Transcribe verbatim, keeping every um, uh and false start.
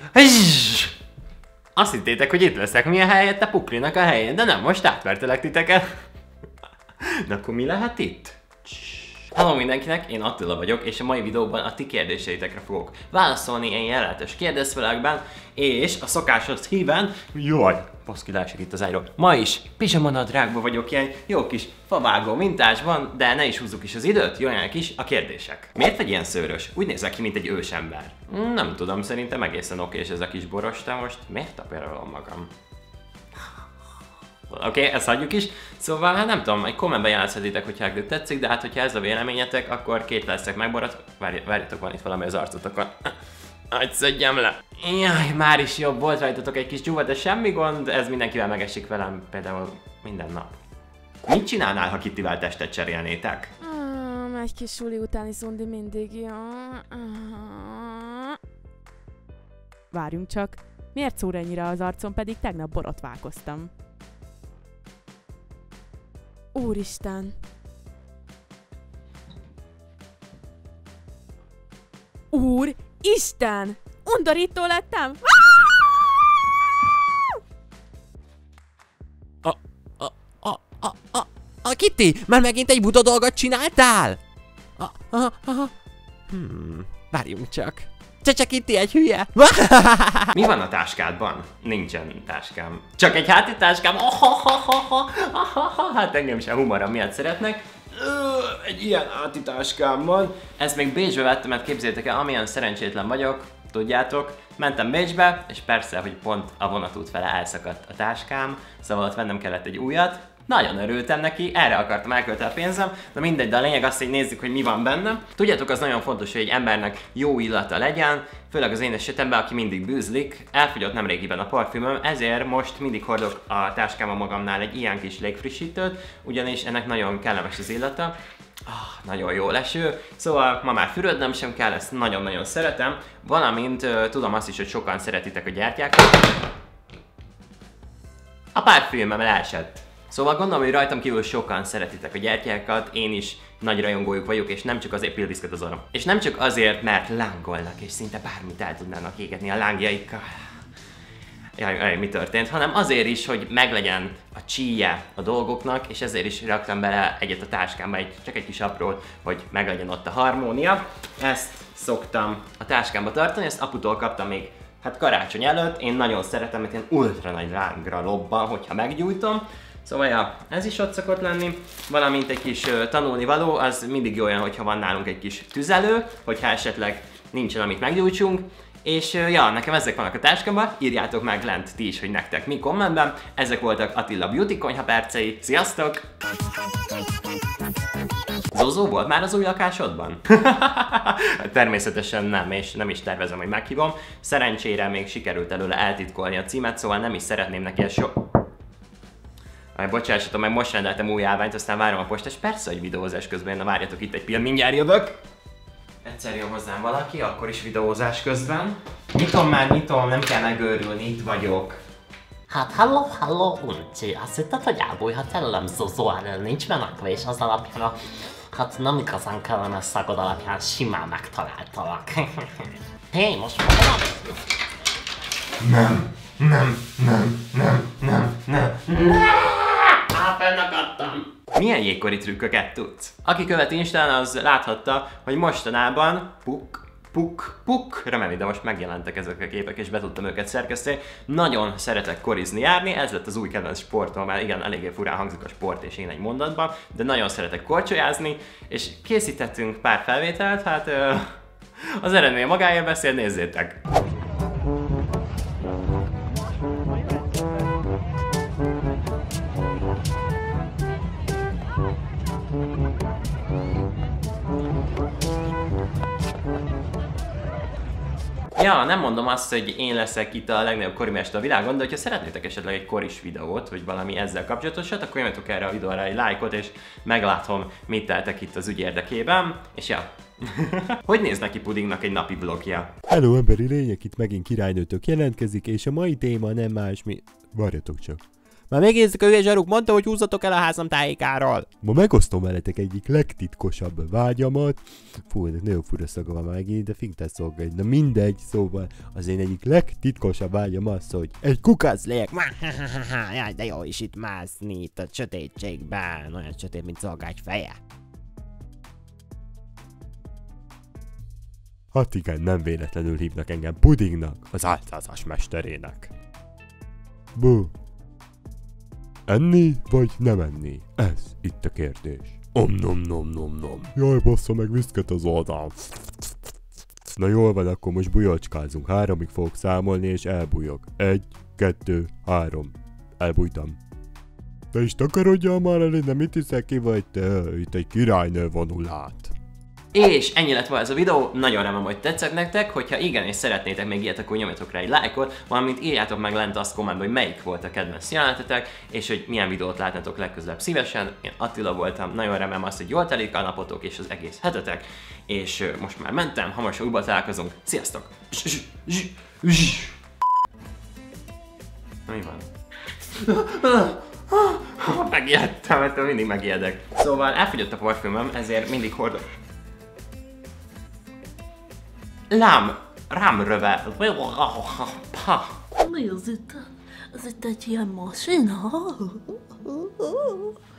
Azt hittétek, hogy itt leszek mi a helyette Puklinak a helyén, de nem, most átvertelek titeket. De akkor mi lehet itt? Hello mindenkinek, én Attila vagyok, és a mai videóban a ti kérdéseitekre fogok válaszolni ilyen jelenetes kérdezfelekben, és a szokásos híven, jaj, baszki, lásik itt az ágyról. Ma is pizsamanadrágban vagyok, ilyen jó kis favágó mintás van, de ne is húzzuk is az időt, jöjjenek is a kérdések. Miért egy ilyen szőrös? Úgy nézek ki, mint egy ősember. Nem tudom, szerintem egészen okés ez a kis borosta most. Miért tapérolom magam? Oké, okay, ezt hagyjuk is. Szóval, hát nem tudom, egy kommentben jelezhetitek, hogyha nektek tetszik, de hát hogyha ez a véleményetek, akkor két leszek megborat. Várj, várjatok, van itt valami az arcotokon. Hogy szedjem le. Jaj, már is jobb volt rajtatok egy kis dzsúva, de semmi gond, ez mindenkivel megesik velem, például minden nap. Mit csinálnál, ha Kittivel testet cserélnétek? Um, egy kis suli utáni szundi mindig jó. Várjunk csak, miért szúr ennyire az arcom, pedig tegnap borotválkoztam? Úristen! Úristen! Undorító lettem! A, a, a, a, a, a Kitty, már megint egy buta dolgot csináltál? A, a, a, hmm, várjunk csak. Csecse Kitty egy hülye! Mi van a táskádban? Nincsen táskám. Csak egy háti táskám? Hát engem sem humorom miatt szeretnek. Egy ilyen háti táskám van. Ezt még Bécsbe vettem, mert képzeljétek el, amilyen szerencsétlen vagyok, tudjátok. Mentem Bécsbe, és persze, hogy pont a vonatút fele elszakadt a táskám, szóval ott vennem kellett egy újat. Nagyon örültem neki, erre akartam elkölteni a pénzem, de mindegy, de a lényeg az, hogy nézzük, hogy mi van benne. Tudjátok, az nagyon fontos, hogy egy embernek jó illata legyen, főleg az én esetemben, aki mindig bűzlik. Elfogyott nemrégiben a parfümöm, ezért most mindig hordok a táskámon magamnál egy ilyen kis légfrissítőt, ugyanis ennek nagyon kellemes az illata. Oh, nagyon jó leső, szóval ma már fürödnem sem kell, ezt nagyon-nagyon szeretem, valamint uh, tudom azt is, hogy sokan szeretitek a gyertyákat. A parfümöm leesett. Szóval gondolom, hogy rajtam kívül sokan szeretitek a gyertyákat, én is nagy rajongójuk vagyok, és nem csak azért pildiszket az orrom. És nem csak azért, mert lángolnak, és szinte bármit el tudnának égetni a lángjaikkal. Jaj, jaj, mi történt? Hanem azért is, hogy meglegyen a csíje a dolgoknak, és ezért is raktam bele egyet a táskámba, egy, csak egy kis aprót, hogy meglegyen ott a harmónia. Ezt szoktam a táskámba tartani, ezt aputól kaptam még hát karácsony előtt. Én nagyon szeretem, mert ilyen ultra nagy lángra lobban, hogyha meggyújtom. Szóval ja, ez is ott szokott lenni, valamint egy kis uh, tanulnivaló, az mindig jó olyan, hogyha van nálunk egy kis tüzelő, hogyha esetleg nincsen, amit meggyújtsunk. És uh, ja, nekem ezek vannak a táskámban, írjátok meg lent ti is, hogy nektek mi kommentben. Ezek voltak Attila Beauty konyha percei, sziasztok! Zozó volt már az új lakásodban? Természetesen nem, és nem is tervezem, hogy meghívom. Szerencsére még sikerült előle eltitkolni a címet, szóval nem is szeretném neki ezt so... Aj, bocsássatok, meg most rendeltem új állványt, aztán várom a postás. Persze, hogy videózás közben, na várjatok itt egy pillanat, mindjárt jövök. Egyszer jön hozzám valaki, akkor is videózás közben. Nyitom már, nyitom, nem kell megőrülni, itt vagyok. Hát hello, hello, uncsi, azt hitted, hogy elbújhat előlem Zozóan, nincs menekve, és az alapján a... Hát nem igazán kellemes szagod alapján simán megtaláltalak. Hé, most mondom? Nem, nem, nem, nem, nem, nem, nem. Á, fennakadtam. Milyen jégkori trükköket tudsz? Aki követi Instán, az láthatta, hogy mostanában puk, puk, puk, remélem, de most megjelentek ezek a képek, és be tudtam őket szerkeszteni. Nagyon szeretek korizni járni, ez lett az új kedvenc sportom, mert igen, eléggé furán hangzik a sport és én egy mondatban, de nagyon szeretek korcsolyázni, és készítettünk pár felvételt, hát az eredmény magáért beszél, nézzétek! Ja, nem mondom azt, hogy én leszek itt a legnagyobb korimester a világon, de hogyha szeretnétek esetleg egy koris videót, vagy valami ezzel kapcsolatosat, akkor nyomjatok erre a videóra egy lájkot, és meglátom, mit teltek itt az ügy érdekében, és ja. Hogy néz neki Pudingnak egy napi vlogja? Hello emberi lények, itt megint királynőtök jelentkezik, és a mai téma nem más, mi... Várjatok csak. Már megnézzük a hülye zsaruk, mondta, hogy húzzatok el a házam tájékáról. Ma megosztom veletek egyik legtitkosabb vágyamat. Fú, ennek nagyon fura szaga van megint, de fingtás szolgálj. Na mindegy, szóval az én egyik legtitkosabb vágyam az, hogy egy kukac legyek. Jaj, de jó is itt mászni itt a sötétségben. Olyan sötét, mint szolgágy feje. Hát igen, nem véletlenül hívnak engem Pudingnak, az álcázás mesterének. Bú. Enni vagy nem enni? Ez itt a kérdés. Om nom nom nom nom. Jaj, bassza meg viszket az oldal. Na jól van, akkor most bujocskázunk. Háromig fogok számolni és elbújok. Egy, kettő, három. Elbújtam. Te is takarodjál már elé, de mit hiszel ki vagy te? Itt egy királynő vonul át. És ennyi lett volna ez a videó, nagyon remélem, hogy tetszett nektek, hogyha igen és szeretnétek még ilyet, akkor nyomjatok rá egy lájkot, valamint írjátok meg lent azt kommentben, hogy melyik volt a kedvenc jelenetetek, és hogy milyen videót látnátok legközelebb szívesen. Én Attila voltam, nagyon remélem azt, hogy jól telik a napotok és az egész hetetek, és most már mentem, hamarosan újra találkozunk, sziasztok! Mi van? Megijedtem, mert mindig megijedek. Szóval elfogyott a parfümöm, ezért mindig hordom. Lám, rám röve. Nézd itt, ez itt egy ilyen masina.